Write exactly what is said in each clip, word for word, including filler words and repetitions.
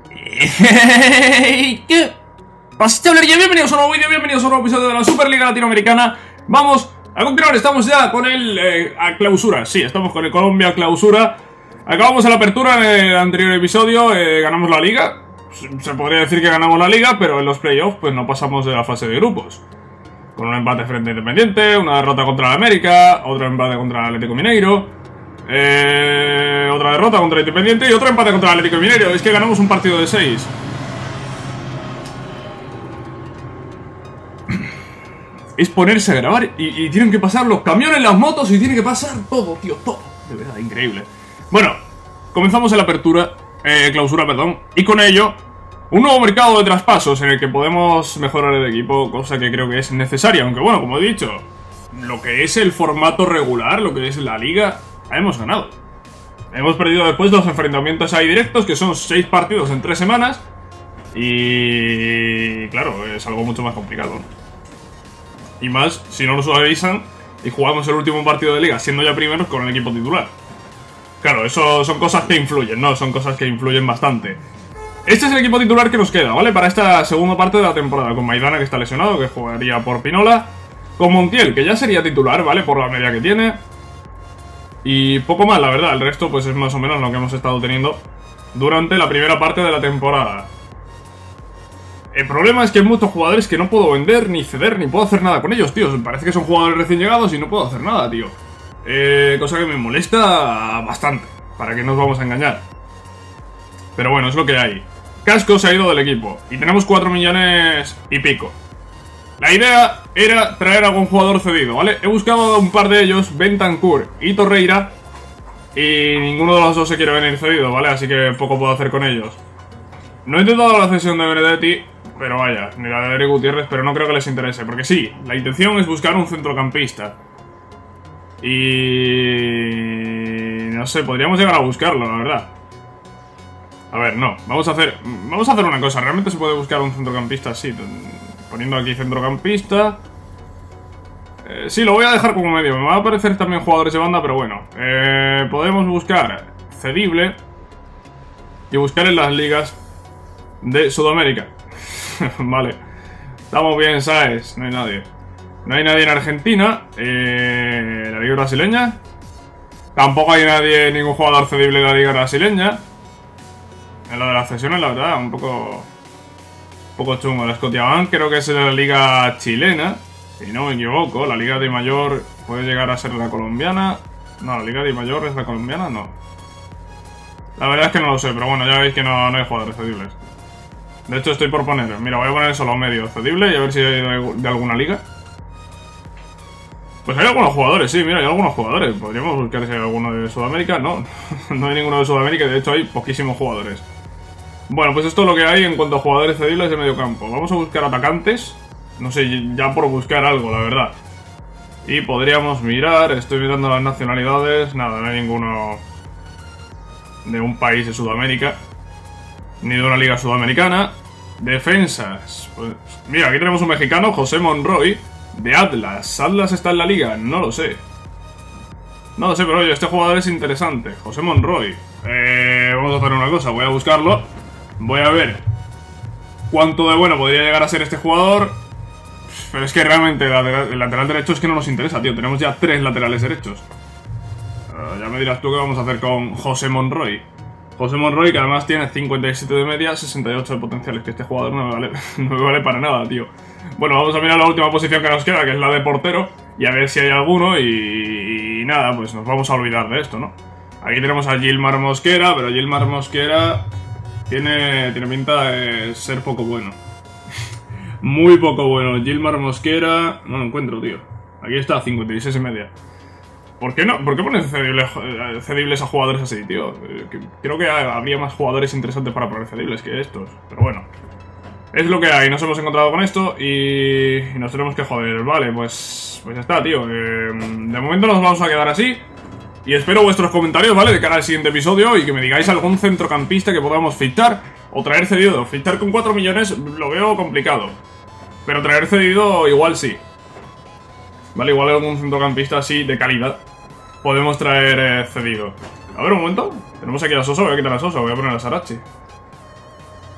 ¿Qué pasa, chavalería? Bienvenidos a un nuevo vídeo, bienvenidos a un nuevo episodio de la Superliga Latinoamericana. Vamos a continuar, estamos ya con el eh, a clausura. Sí, estamos con el Colombia clausura. Acabamos la apertura en el anterior episodio, eh, ganamos la liga. Se podría decir que ganamos la liga, pero en los playoffs pues no pasamos de la fase de grupos. Con un empate frente a Independiente, una derrota contra el América, otro empate contra el Atlético Mineiro, eh, otra derrota contra el Independiente y otro empate contra el Atlético Mineiro. Es que ganamos un partido de seis. Es ponerse a grabar y, y tienen que pasar los camiones, las motos y tiene que pasar todo, tío, todo. De verdad, increíble. Bueno, comenzamos la apertura, eh, clausura, perdón, y con ello un nuevo mercado de traspasos en el que podemos mejorar el equipo, cosa que creo que es necesaria. Aunque bueno, como he dicho, lo que es el formato regular, lo que es la liga, hemos ganado. Hemos perdido después los enfrentamientos ahí directos, que son seis partidos en tres semanas. Y claro, es algo mucho más complicado, ¿no? Y más si no nos avisan y jugamos el último partido de liga siendo ya primeros con el equipo titular. Claro, eso son cosas que influyen, ¿no? Son cosas que influyen bastante. Este es el equipo titular que nos queda, ¿vale? Para esta segunda parte de la temporada, con Maidana, que está lesionado, que jugaría por Pinola, con Montiel, que ya sería titular, ¿vale? Por la media que tiene. Y poco más, la verdad. El resto pues es más o menos lo que hemos estado teniendo durante la primera parte de la temporada. El problema es que hay muchos jugadores que no puedo vender, ni ceder, ni puedo hacer nada con ellos, tío. Parece que son jugadores recién llegados y no puedo hacer nada, tío. Eh, cosa que me molesta bastante, para que no nos vamos a engañar. Pero bueno, es lo que hay. Casco se ha ido del equipo y tenemos cuatro millones y pico. La idea era traer a algún jugador cedido, ¿vale? He buscado a un par de ellos, Bentancur y Torreira, y ninguno de los dos se quiere venir cedido, ¿vale? Así que poco puedo hacer con ellos. No he intentado la cesión de Benedetti, pero vaya, ni la de Eric Gutiérrez, pero no creo que les interese. Porque sí, la intención es buscar un centrocampista. Y... no sé, podríamos llegar a buscarlo, la verdad. A ver, no, vamos a hacer Vamos a hacer una cosa, realmente se puede buscar un centrocampista así, poniendo aquí centrocampista. eh, Sí, lo voy a dejar como medio. Me va a aparecer también jugadores de banda, pero bueno, eh, podemos buscar cedible y buscar en las ligas de Sudamérica. Vale, estamos bien, ¿sabes? No hay nadie. No hay nadie en Argentina. eh, La liga brasileña tampoco hay nadie, ningún jugador cedible en la liga brasileña. En lo de las cesiones, la verdad, un poco Un poco chungo. La Scotiabank creo que es la liga chilena, si no me equivoco. La liga de mayor puede llegar a ser la colombiana. No, la liga de mayor es la colombiana, no. La verdad es que no lo sé, pero bueno, ya veis que no, no hay jugadores cedibles. De hecho estoy por poner, mira, voy a poner solo medio cedible y a ver si hay de, de alguna liga. Pues hay algunos jugadores, sí, mira, hay algunos jugadores. Podríamos buscar si hay alguno de Sudamérica. No, no hay ninguno de Sudamérica, de hecho hay poquísimos jugadores. Bueno, pues esto es lo que hay en cuanto a jugadores cedibles de medio campo. Vamos a buscar atacantes. No sé, ya por buscar algo, la verdad. Y podríamos mirar, estoy mirando las nacionalidades. Nada, no hay ninguno de un país de Sudamérica, ni de una liga sudamericana. Defensas, pues mira, aquí tenemos un mexicano, José Monroy, de Atlas. ¿Atlas está en la liga? No lo sé. No lo sé, pero oye, este jugador es interesante. José Monroy. Eh, vamos a hacer una cosa, voy a buscarlo. Voy a ver cuánto de bueno podría llegar a ser este jugador. Pero es que realmente el lateral, el lateral derecho es que no nos interesa, tío. Tenemos ya tres laterales derechos. uh, Ya me dirás tú qué vamos a hacer con José Monroy. José Monroy, que además tiene cincuenta y siete de media, sesenta y ocho de potenciales. Que este jugador no me vale, no me vale para nada, tío. Bueno, vamos a mirar la última posición que nos queda, que es la de portero, y a ver si hay alguno. Y, y nada, pues nos vamos a olvidar de esto, ¿no? Aquí tenemos a Gilmar Mosquera, pero Gilmar Mosquera Tiene, tiene pinta de ser poco bueno. Muy poco bueno. Gilmar Mosquera... no lo encuentro, tío. Aquí está, cincuenta y seis y media. ¿Por qué no? ¿Por qué pones cedibles, cedibles a jugadores así, tío? Creo que habría más jugadores interesantes para poner cedibles que estos. Pero bueno. Es lo que hay. Nos hemos encontrado con esto y nos tenemos que joder. Vale, pues, pues ya está, tío. Eh, de momento nos vamos a quedar así. Y espero vuestros comentarios, ¿vale? De cara al siguiente episodio. Y que me digáis algún centrocampista que podamos fichar o traer cedido. Fichar con cuatro millones lo veo complicado, pero traer cedido igual sí. Vale, igual algún centrocampista así de calidad podemos traer eh, cedido. A ver, un momento. Tenemos aquí a Sosa, voy a quitar a Sosa, voy a poner a Sarachi.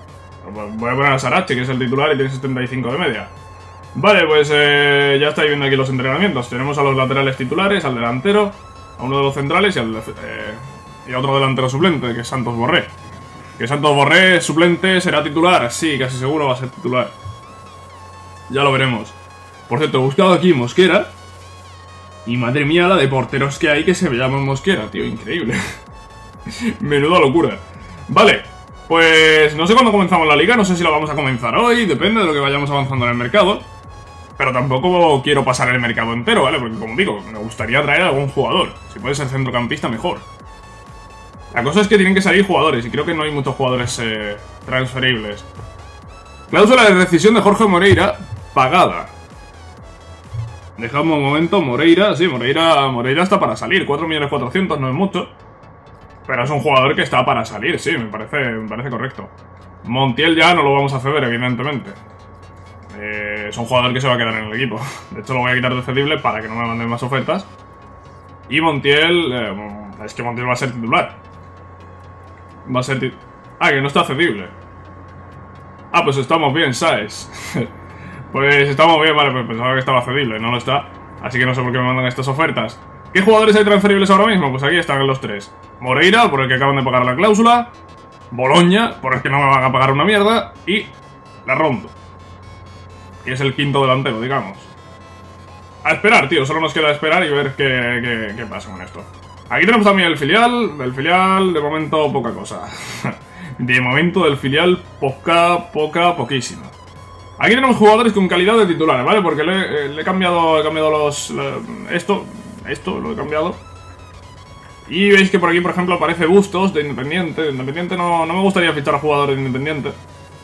voy a poner a Sarache, que es el titular y tiene setenta y cinco de media. Vale, pues eh, ya estáis viendo aquí los entrenamientos. Tenemos a los laterales titulares, al delantero, a uno de los centrales y, al, eh, y a otro delantero suplente, que es Santos Borré. Que Santos Borré, suplente, será titular. Sí, casi seguro va a ser titular. Ya lo veremos. Por cierto, he buscado aquí Mosquera. Y madre mía, la de porteros que hay que se llaman Mosquera, tío, increíble. Menuda locura. Vale, pues no sé cuándo comenzamos la liga, no sé si la vamos a comenzar hoy, depende de lo que vayamos avanzando en el mercado. Pero tampoco quiero pasar el mercado entero, ¿vale? Porque como digo, me gustaría traer a algún jugador. Si puede ser centrocampista, mejor. La cosa es que tienen que salir jugadores, y creo que no hay muchos jugadores eh, transferibles. Cláusula de rescisión de Jorge Moreira, pagada. Dejamos un momento, Moreira, sí, Moreira, Moreira está para salir, cuatro millones cuatrocientos, no es mucho. Pero es un jugador que está para salir, sí, me parece, me parece correcto. Montiel ya no lo vamos a ceder, evidentemente. Eh, es un jugador que se va a quedar en el equipo. De hecho, lo voy a quitar de cedible para que no me manden más ofertas. Y Montiel, eh, es que Montiel va a ser titular. Va a ser titular. Ah, que no está cedible. Ah, pues estamos bien, ¿sabes? Pues estamos bien, vale, pues pensaba que estaba cedible, no lo está. Así que no sé por qué me mandan estas ofertas. ¿Qué jugadores hay transferibles ahora mismo? Pues aquí están los tres. Moreira, por el que acaban de pagar la cláusula. Boloña, por el que no me van a pagar una mierda. Y Larrondo, que es el quinto delantero, digamos. A esperar, tío, solo nos queda esperar y ver qué, qué, qué pasa con esto. Aquí tenemos también el filial. Del filial, de momento, poca cosa. De momento, del filial, poca, poca, poquísima. Aquí tenemos jugadores con calidad de titulares, ¿vale? Porque le, le he cambiado, he cambiado los... Le, esto, esto lo he cambiado. Y veis que por aquí, por ejemplo, aparece Bustos de Independiente. De Independiente no, no me gustaría fichar a jugadores de Independiente.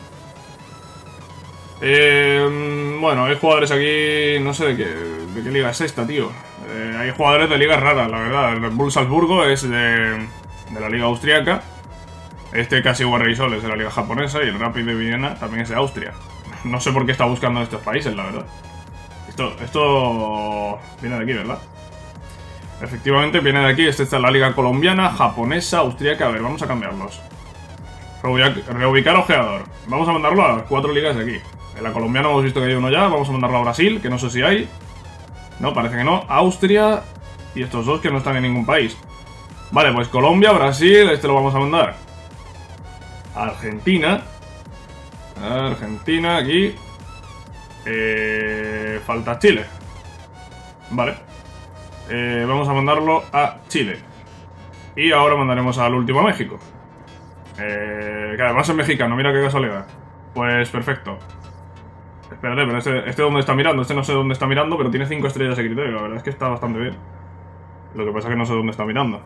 Eh, bueno, hay jugadores aquí... No sé de qué, de qué liga es esta, tío. Eh, hay jugadores de ligas raras, la verdad. El Red Bull Salzburgo es de, de la liga austriaca. Este casi Warrior es de la liga japonesa. Y el Rapid de Viena también es de Austria. No sé por qué está buscando en estos países, la verdad. Esto, esto viene de aquí, ¿verdad? Efectivamente viene de aquí. Esta es la liga colombiana, japonesa, austríaca. A ver, vamos a cambiarlos. Reubicar ojeador. Vamos a mandarlo a las cuatro ligas de aquí. En la colombiana hemos visto que hay uno ya. Vamos a mandarlo a Brasil, que no sé si hay. No, parece que no. Austria y estos dos que no están en ningún país. Vale, pues Colombia, Brasil, este lo vamos a mandar. Argentina. Argentina, aquí. Eh, falta Chile. Vale. Eh, vamos a mandarlo a Chile. Y ahora mandaremos al último a México. Eh, que además es mexicano, mira qué casualidad. Pues perfecto. Espérate, pero este, este dónde está mirando. Este no sé dónde está mirando, pero tiene cinco estrellas de criterio. La verdad es que está bastante bien. Lo que pasa es que no sé dónde está mirando.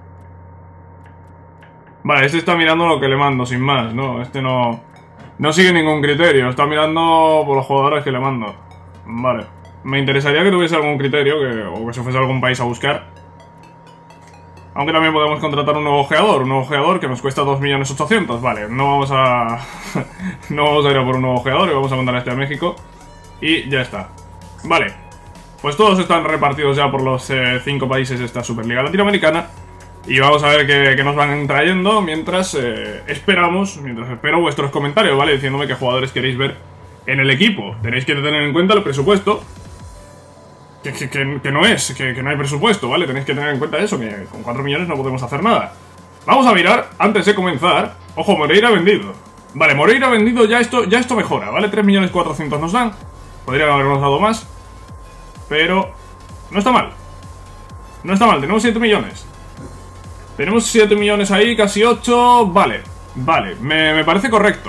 Vale, este está mirando lo que le mando, sin más, ¿no? Este no... No sigue ningún criterio, está mirando por los jugadores que le mando. Vale. Me interesaría que tuviese algún criterio, que, o que se fuese a algún país a buscar. Aunque también podemos contratar un nuevo ojeador, un nuevo ojeador que nos cuesta dos millones ochocientos. Vale, no vamos a... no vamos a ir a por un nuevo ojeador y vamos a mandar este a México. Y ya está. Vale. Pues todos están repartidos ya por los eh, cinco países de esta Superliga Latinoamericana. Y vamos a ver qué, qué nos van trayendo mientras eh, esperamos, mientras espero vuestros comentarios, ¿vale? Diciéndome qué jugadores queréis ver en el equipo. Tenéis que tener en cuenta el presupuesto, que, que, que, que no es, que, que no hay presupuesto, ¿vale? Tenéis que tener en cuenta eso, que con cuatro millones no podemos hacer nada. Vamos a mirar, antes de comenzar, ojo, Moreira vendido. Vale, Moreira vendido, ya esto, ya esto mejora, ¿vale? tres millones cuatrocientos nos dan, podrían habernos dado más, pero no está mal. No está mal, tenemos siete millones. Tenemos siete millones ahí, casi ocho. Vale, vale, me, me parece correcto.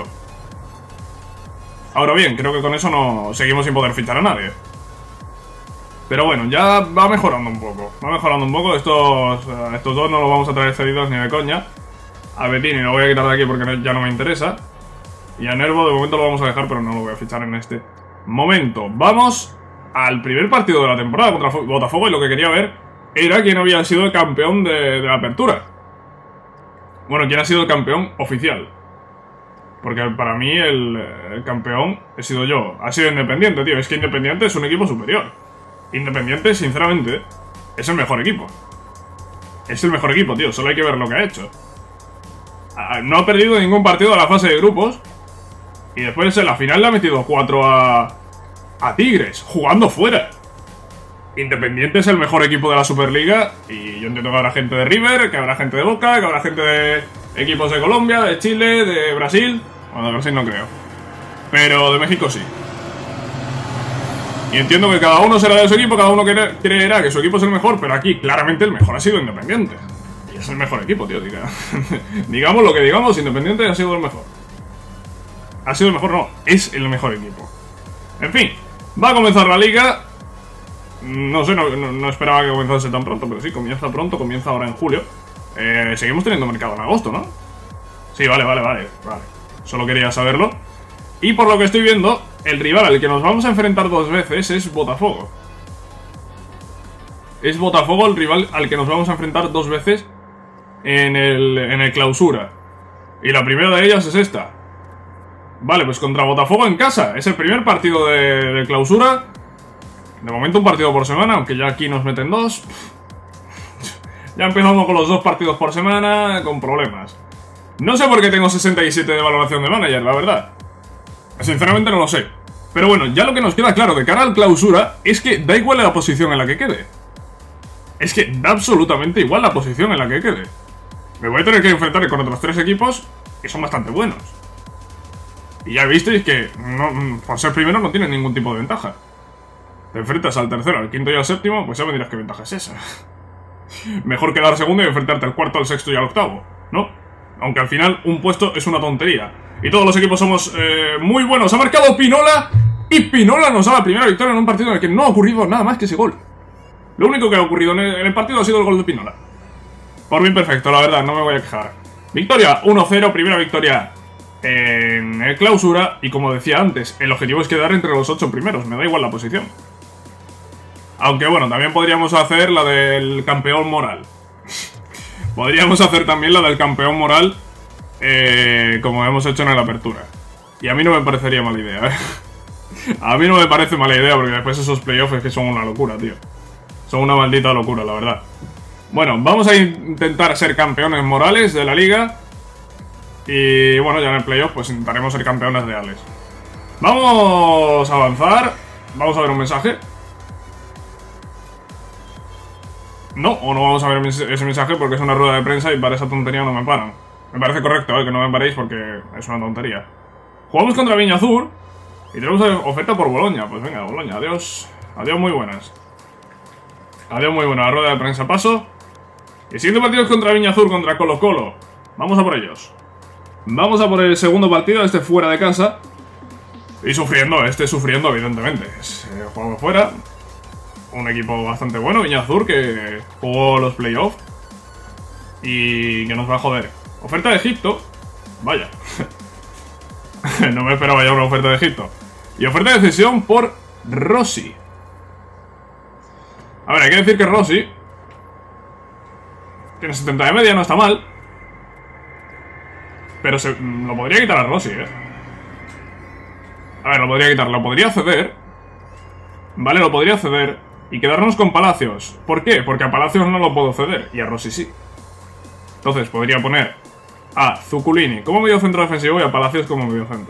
Ahora bien, creo que con eso no seguimos sin poder fichar a nadie. Pero bueno, ya va mejorando un poco. Va mejorando un poco. Estos, estos dos no los vamos a traer cedidos ni de coña. A Bettini lo voy a quitar de aquí porque ya no me interesa. Y a Nervo de momento lo vamos a dejar, pero no lo voy a fichar en este momento. Vamos al primer partido de la temporada contra Botafogo. Y lo que quería ver era quién había sido el campeón de, de la apertura. Bueno, quién ha sido el campeón oficial. Porque para mí el, el campeón he sido yo. Ha sido Independiente, tío. Es que Independiente es un equipo superior. Independiente, sinceramente, es el mejor equipo. Es el mejor equipo, tío. Solo hay que ver lo que ha hecho. No ha perdido ningún partido de la fase de grupos. Y después en la final le ha metido cuatro a, a Tigres, jugando fuera. Independiente es el mejor equipo de la Superliga. Y yo entiendo que habrá gente de River, que habrá gente de Boca, que habrá gente de equipos de Colombia, de Chile, de Brasil. Bueno, de Brasil no creo. Pero de México sí. Y entiendo que cada uno será de su equipo, cada uno creerá que su equipo es el mejor, pero aquí claramente el mejor ha sido Independiente. Y es el mejor equipo, tío, diga. Digamos lo que digamos, Independiente ha sido el mejor. Ha sido el mejor, no, es el mejor equipo. En fin, va a comenzar la liga. No sé, no, no, no esperaba que comenzase tan pronto, pero sí, comienza pronto, comienza ahora en julio. eh, Seguimos teniendo mercado en agosto, ¿no? Sí, vale, vale, vale, vale. Solo quería saberlo. Y por lo que estoy viendo, el rival al que nos vamos a enfrentar dos veces es Botafogo. Es Botafogo el rival al que nos vamos a enfrentar dos veces en el, en el clausura. Y la primera de ellas es esta. Vale, pues contra Botafogo en casa. Es el primer partido de, de clausura. De momento un partido por semana, aunque ya aquí nos meten dos. Ya empezamos con los dos partidos por semana, con problemas. No sé por qué tengo sesenta y siete de valoración de manager, la verdad. Sinceramente no lo sé. Pero bueno, ya lo que nos queda claro de cara al clausura es que da igual la posición en la que quede. Es que da absolutamente igual la posición en la que quede. Me voy a tener que enfrentar con otros tres equipos que son bastante buenos. Y ya visteis que no, por ser primero no tiene ningún tipo de ventaja. Te enfrentas al tercero, al quinto y al séptimo, pues ya me dirás qué ventaja es esa. Mejor quedar segundo y enfrentarte al cuarto, al sexto y al octavo, ¿no? Aunque al final un puesto es una tontería. Y todos los equipos somos eh, muy buenos. Ha marcado Pinola. Y Pinola nos da la primera victoria en un partido en el que no ha ocurrido nada más que ese gol. Lo único que ha ocurrido en el, en el partido ha sido el gol de Pinola. Por mí perfecto, la verdad, no me voy a quejar. Victoria uno cero, primera victoria en el clausura. Y como decía antes, el objetivo es quedar entre los ocho primeros. Me da igual la posición. Aunque bueno, también podríamos hacer la del campeón moral. Podríamos hacer también la del campeón moral, eh, como hemos hecho en la apertura. Y a mí no me parecería mala idea, ¿eh? A mí no me parece mala idea, porque después esos playoffs es que son una locura, tío. Son una maldita locura, la verdad. Bueno, vamos a intentar ser campeones morales de la liga. Y bueno, ya en el playoff pues intentaremos ser campeones reales. Vamos a avanzar. Vamos a ver un mensaje. No, o no vamos a ver ese mensaje porque es una rueda de prensa y para esa tontería no me paran. Me parece correcto, ¿eh? Que no me paréis porque es una tontería. Jugamos contra Viña Azul y tenemos oferta por Boloña. Pues venga, Boloña, adiós. Adiós, muy buenas. Adiós, muy buena. La rueda de prensa paso. Y el siguiente partido es contra Viña Azul, contra Colo Colo. Vamos a por ellos. Vamos a por el segundo partido, este fuera de casa. Y sufriendo, este sufriendo evidentemente. Es eh, juego fuera. Un equipo bastante bueno, Viña Azul, que jugó los playoffs y que nos va a joder. Oferta de Egipto. Vaya. No me esperaba ya una oferta de Egipto. Y oferta de cesión por Rossi. A ver, hay que decir que Rossi tiene setenta de media, no está mal. Pero se, lo podría quitar a Rossi, eh. A ver, lo podría quitar, lo podría ceder. Vale, lo podría ceder y quedarnos con Palacios. ¿Por qué? Porque a Palacios no lo puedo ceder y a Rossi sí. Entonces podría poner a Zuculini como mediocentro defensivo y a Palacios como mediocentro.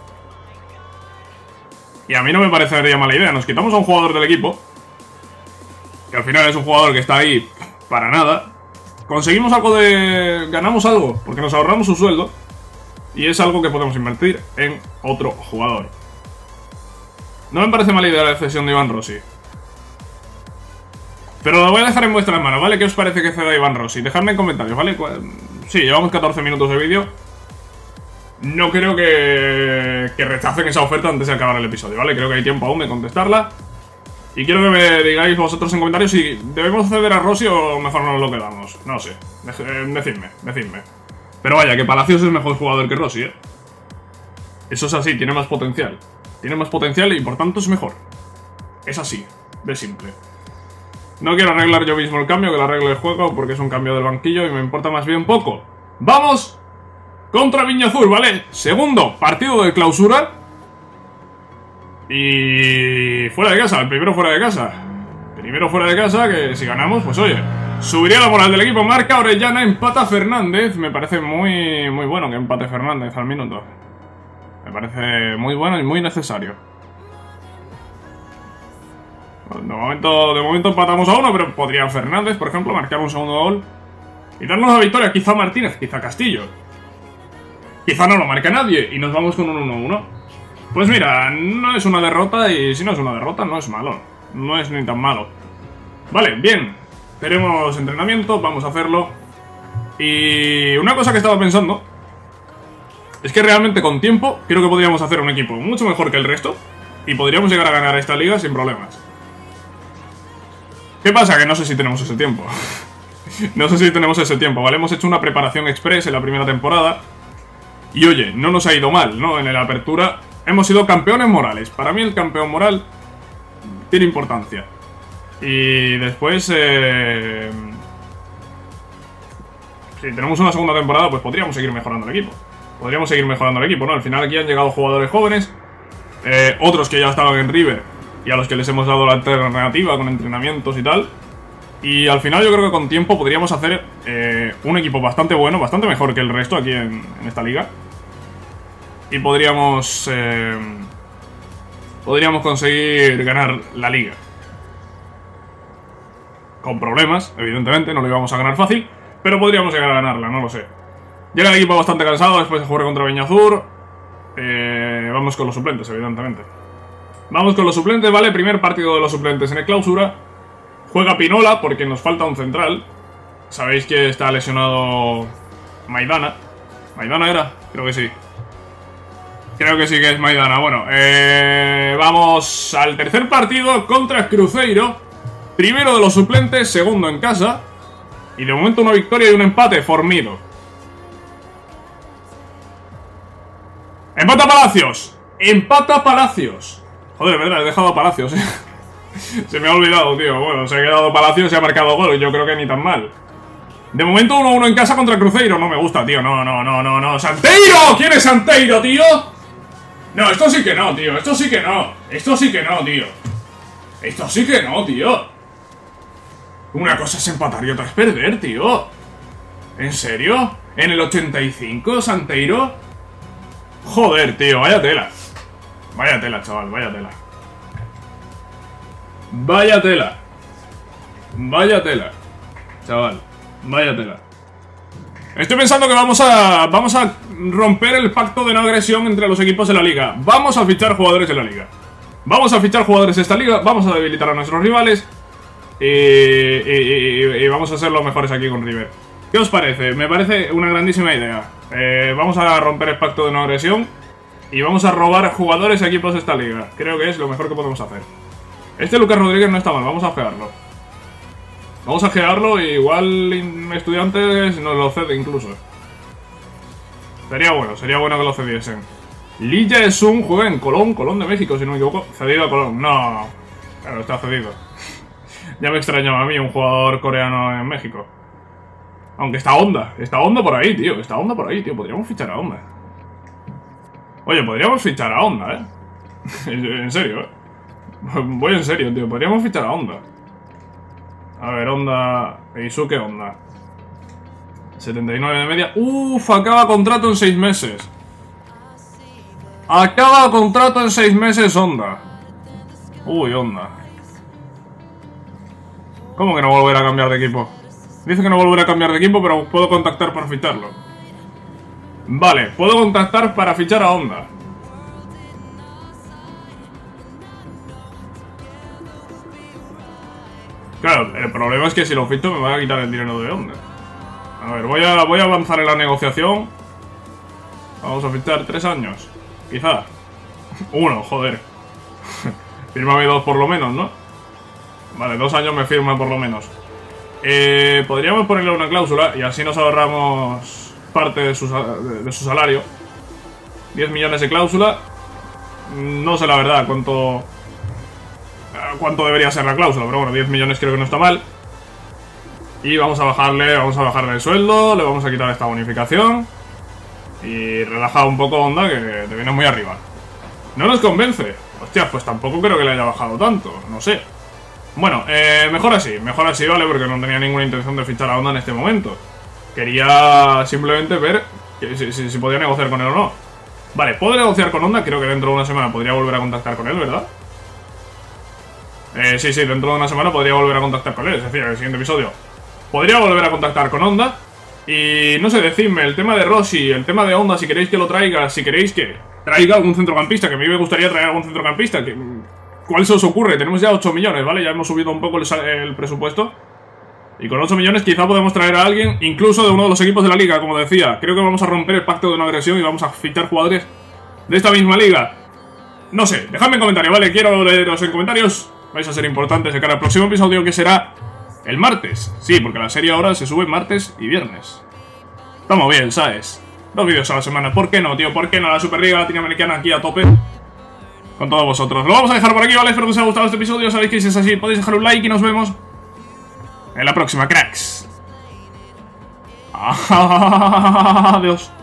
Y a mí no me parecería mala idea. Nos quitamos a un jugador del equipo, que al final es un jugador que está ahí para nada. Conseguimos algo de... ganamos algo, porque nos ahorramos su sueldo. Y es algo que podemos invertir en otro jugador. No me parece mala idea la cesión de Iván Rossi. Pero lo voy a dejar en vuestras manos, ¿vale? ¿Qué os parece que ceda Iván Rossi? Dejadme en comentarios, ¿vale? Sí, llevamos catorce minutos de vídeo. No creo que, que rechacen esa oferta antes de acabar el episodio, ¿vale? Creo que hay tiempo aún de contestarla. Y quiero que me digáis vosotros en comentarios si debemos ceder a Rossi o mejor nos lo quedamos. No sé, decidme, decidme. Pero vaya, que Palacios es mejor jugador que Rossi, ¿eh? Eso es así, tiene más potencial. Tiene más potencial y por tanto es mejor. Es así, de simple. No quiero arreglar yo mismo el cambio, que lo arregle el juego, porque es un cambio del banquillo y me importa más bien poco. ¡Vamos! Contra Viña Azul, ¿vale? Segundo partido de clausura. Y... fuera de casa, el primero fuera de casa. Primero fuera de casa, que si ganamos, pues oye, subiría la moral del equipo. Marca Orellana, empata Fernández. Me parece muy, muy bueno que empate Fernández al minuto. Me parece muy bueno y muy necesario. De momento, de momento empatamos a uno, pero podría Fernández, por ejemplo, marcar un segundo gol y darnos la victoria. Quizá Martínez, quizá Castillo. Quizá no lo marque nadie y nos vamos con un uno uno. Pues mira, no es una derrota y si no es una derrota no es malo. No es ni tan malo. Vale, bien. Tenemos entrenamiento, vamos a hacerlo. Y una cosa que estaba pensando es que realmente con tiempo creo que podríamos hacer un equipo mucho mejor que el resto y podríamos llegar a ganar esta liga sin problemas. ¿Qué pasa? Que no sé si tenemos ese tiempo. No sé si tenemos ese tiempo, ¿vale? Hemos hecho una preparación express en la primera temporada. Y oye, no nos ha ido mal, ¿no? En la apertura hemos sido campeones morales. Para mí el campeón moral tiene importancia. Y después... Eh... Si tenemos una segunda temporada, pues podríamos seguir mejorando el equipo. Podríamos seguir mejorando el equipo, ¿no? Al final aquí han llegado jugadores jóvenes. Eh, otros que ya estaban en River y a los que les hemos dado la alternativa con entrenamientos y tal. Y al final yo creo que con tiempo podríamos hacer eh, un equipo bastante bueno, bastante mejor que el resto aquí en, en esta liga. Y podríamos... Eh, podríamos conseguir ganar la liga. Con problemas, evidentemente, no lo íbamos a ganar fácil, pero podríamos llegar a ganarla, no lo sé. Llega el equipo bastante cansado después de jugar contra Beñazur. Eh, vamos con los suplentes, evidentemente. Vamos con los suplentes, ¿vale? Primer partido de los suplentes en el clausura. Juega Pinola porque nos falta un central. Sabéis que está lesionado Maidana. ¿Maidana era? Creo que sí. Creo que sí que es Maidana. Bueno, eh, vamos al tercer partido contra Cruzeiro. Primero de los suplentes, segundo en casa. Y de momento una victoria y un empate formido. ¡Empata Palacios! ¡Empata Palacios! Joder, verdad, he dejado a Palacios, eh. Se me ha olvidado, tío. Bueno, se ha quedado Palacios y se ha marcado gol. Yo creo que ni tan mal. De momento uno uno en casa contra Cruzeiro. No me gusta, tío. No, no, no, no, no. ¡Santeiro! ¿Quién es Santeiro, tío? No, esto sí que no, tío. Esto sí que no. Esto sí que no, tío. Esto sí que no, tío. Una cosa es empatar y otra es perder, tío. ¿En serio? ¿En el ochenta y cinco, Santeiro? Joder, tío. Vaya tela. Vaya tela, chaval. Vaya tela. Vaya tela. Vaya tela. Chaval. Vaya tela. Estoy pensando que vamos a vamos a romper el pacto de no agresión entre los equipos de la liga. Vamos a fichar jugadores de la liga. Vamos a fichar jugadores de esta liga. Vamos a debilitar a nuestros rivales. Y, y, y, y vamos a ser los mejores aquí con River. ¿Qué os parece? Me parece una grandísima idea. Eh, vamos a romper el pacto de no agresión. Y vamos a robar jugadores a equipos de esta liga. Creo que es lo mejor que podemos hacer. Este Lucas Rodríguez no está mal. Vamos a gearlo. Vamos a gearlo y igual Estudiantes nos lo cede incluso. Sería bueno, sería bueno que lo cediesen. Lilla es un juega en Colón, Colón de México, si no me equivoco. Cedido a Colón. No, claro, está cedido. Ya me extrañaba a mí un jugador coreano en México. Aunque está Honda. Está Honda por ahí, tío. Está Honda por ahí, tío. Podríamos fichar a Honda. Oye, podríamos fichar a Honda, ¿eh? En serio, ¿eh? Voy en serio, tío. Podríamos fichar a Honda. A ver, Honda... Eisuke Honda. setenta y nueve de media. Uf, acaba contrato en seis meses. Acaba contrato en seis meses Honda. Uy, Honda. ¿Cómo que no volverá a cambiar de equipo? Dice que no volverá a cambiar de equipo, pero puedo contactar para ficharlo. Vale, puedo contactar para fichar a Honda. Claro, el problema es que si lo ficho me van a quitar el dinero de Honda. A ver, voy a, voy a avanzar en la negociación. Vamos a fichar tres años. Quizá. Uno, joder. Fírmame dos por lo menos, ¿no? Vale, dos años me firma por lo menos. Eh, podríamos ponerle una cláusula y así nos ahorramos parte de su, de, de su salario. diez millones de cláusula. No sé la verdad cuánto... cuánto debería ser la cláusula, pero bueno, diez millones creo que no está mal. Y vamos a bajarle, vamos a bajarle el sueldo, le vamos a quitar esta bonificación. Y relaja un poco Honda, que te viene muy arriba. No nos convence. Hostia, pues tampoco creo que le haya bajado tanto, no sé. Bueno, eh, mejor así, mejor así, ¿vale? Porque no tenía ninguna intención de fichar a Honda en este momento. Quería simplemente ver si, si, si podía negociar con él o no. Vale, puedo negociar con Honda. Creo que dentro de una semana podría volver a contactar con él, ¿verdad? Eh, sí, sí, dentro de una semana podría volver a contactar con él. Es decir, en el siguiente episodio podría volver a contactar con Honda. Y no sé, decidme, el tema de Rossi, el tema de Honda, si queréis que lo traiga, si queréis que traiga algún centrocampista, que a mí me gustaría traer algún centrocampista. Que, ¿cuál se os ocurre? Tenemos ya ocho millones, ¿vale? Ya hemos subido un poco el, el presupuesto. Y con ocho millones quizá podemos traer a alguien, incluso de uno de los equipos de la liga, como decía. Creo que vamos a romper el pacto de no agresión y vamos a fichar jugadores de esta misma liga. No sé, dejadme en comentarios, ¿vale? Quiero leeros en comentarios. Vais a ser importantes de cara al próximo episodio, que será el martes. Sí, porque la serie ahora se sube martes y viernes. Estamos bien, ¿sabes? Dos vídeos a la semana. ¿Por qué no, tío? ¿Por qué no? La Superliga Latinoamericana aquí a tope con todos vosotros. Lo vamos a dejar por aquí, ¿vale? Espero que os haya gustado este episodio. Sabéis que si es así podéis dejar un like y nos vemos en la próxima, cracks. Adiós.